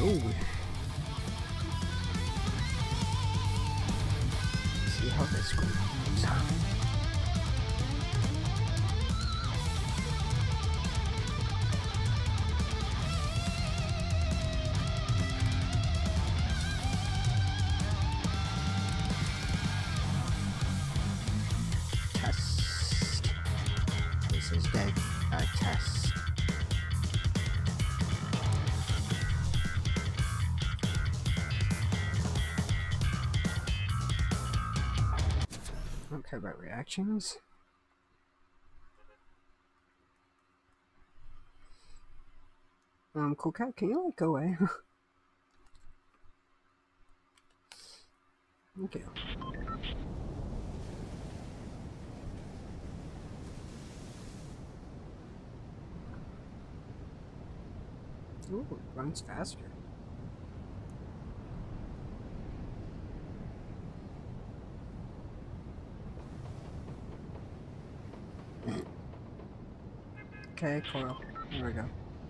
Ooh. See how this goes. Test. This is dead. Test. I don't care about reactions. Cool cat, can you like go away? Thank you. Ooh, it runs faster. Okay, coil. There we go.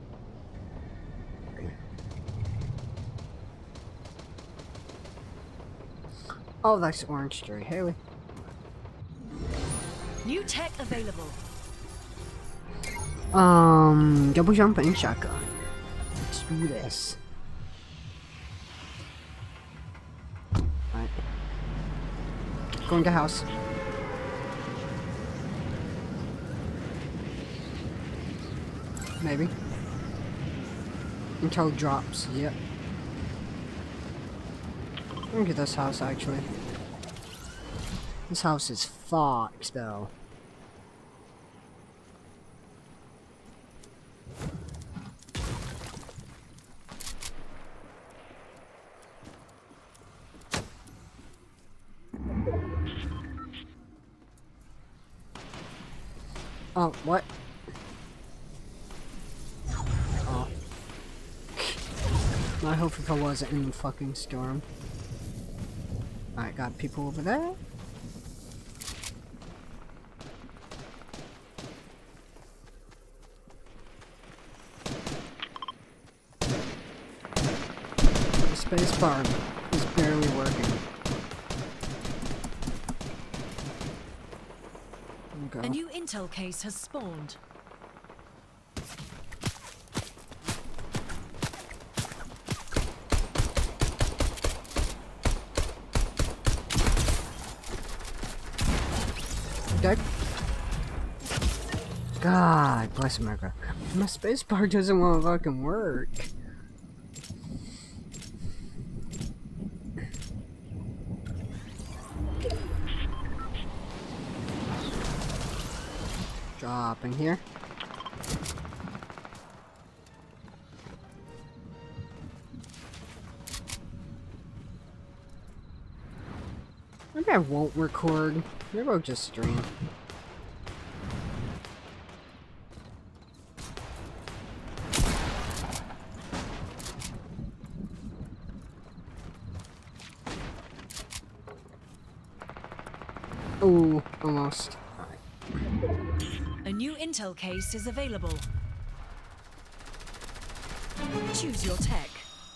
Oh, that's orange tree. Haley. New tech available. Double jump and shotgun. Let's do this. Alright. Going to house. Maybe. Until it drops, yep. Let me get this house actually. This house is fucked though. Oh, what? Oh. I hope if I wasn't in the fucking storm. Alright, got people over there. The space bar is barely working. A new intel case has spawned. Dead. God bless America. My space bar doesn't want to fucking work. Drop in here. Maybe I won't record. Maybe I'll just stream. Oh, almost. A new intel case is available. Choose your tech.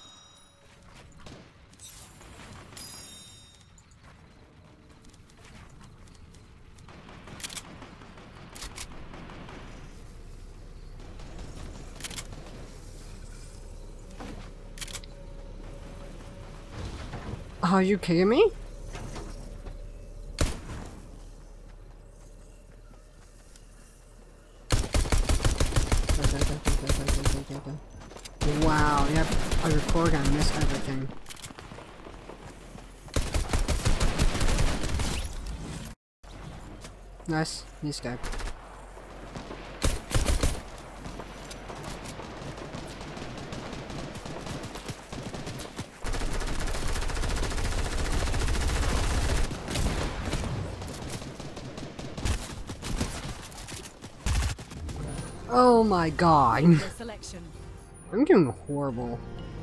Are you kidding me? Wow, yep, I record, I missed everything. Nice, he's dead. Oh my god. I'm doing horrible.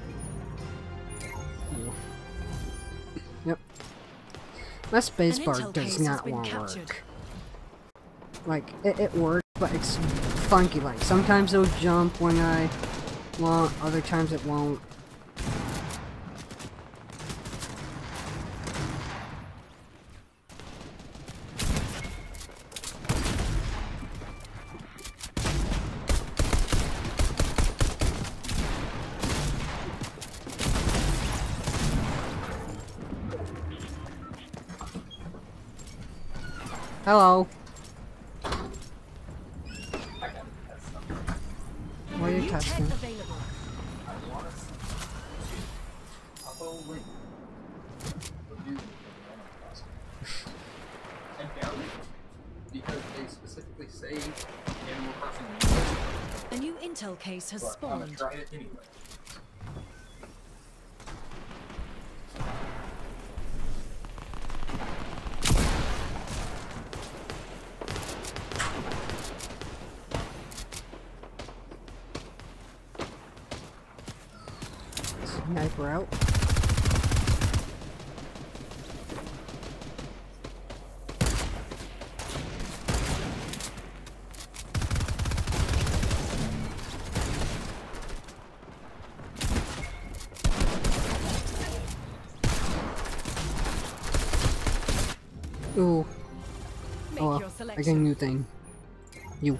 Yep. My spacebar does not want to work. Like, it works, but it's funky. Like, sometimes it'll jump when I want, other times it won't. Hello. What are you testing? Because they specifically say Animal Crossing. A new intel case has spawned. I'm gonna try it anyway. Sniper out. Ooh. Make Oh, your I selection. got a new thing. You.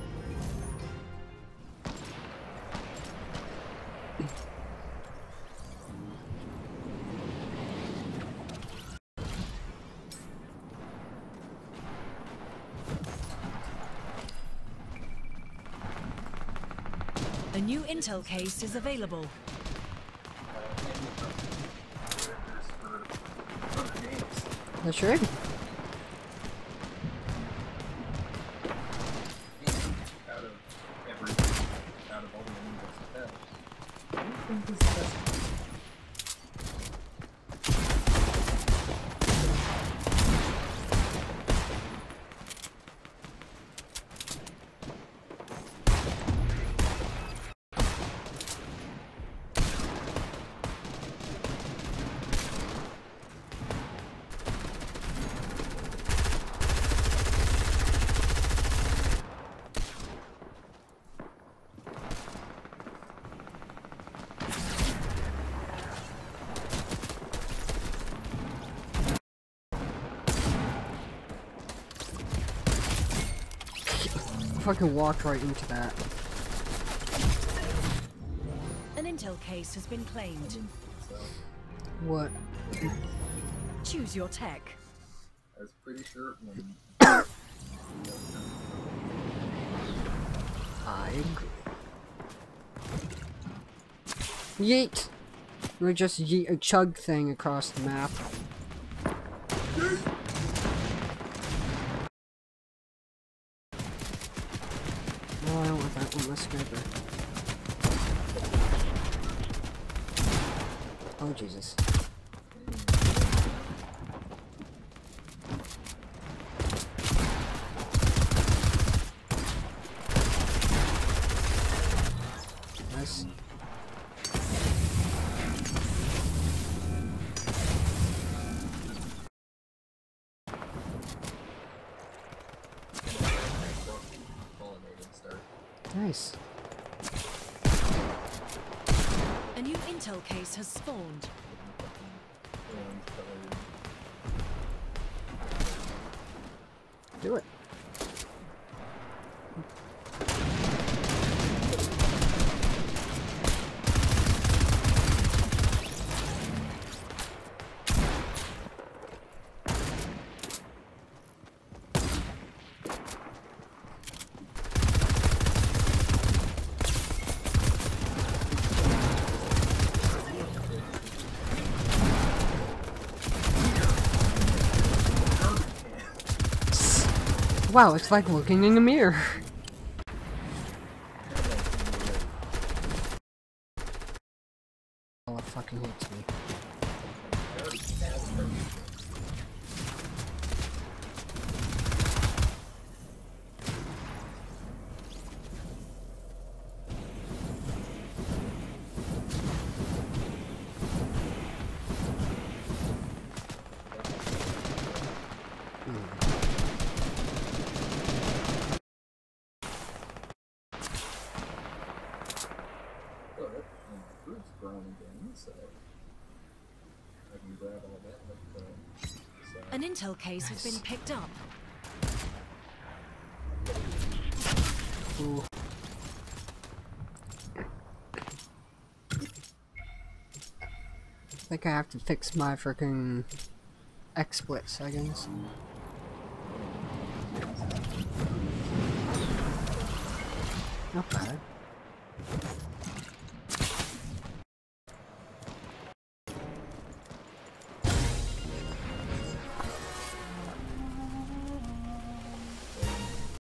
A new intel case is available. That's right. Out of all the animals that have, I don't think this is the best one. Fucking walked right into that. An intel case has been claimed. So, What? Choose your tech. I was pretty sure when I agree. Yeet! We just yeet a chug thing across the map. No, I don't want that one. Let's sniper. Oh, Jesus. Nice. Nice. A new intel case has spawned. Do it. Wow, it's like looking in a mirror. Oh, it fucking hates me. An intel case has been picked up. Ooh. I think I have to fix my freaking XSplit settings. Not bad.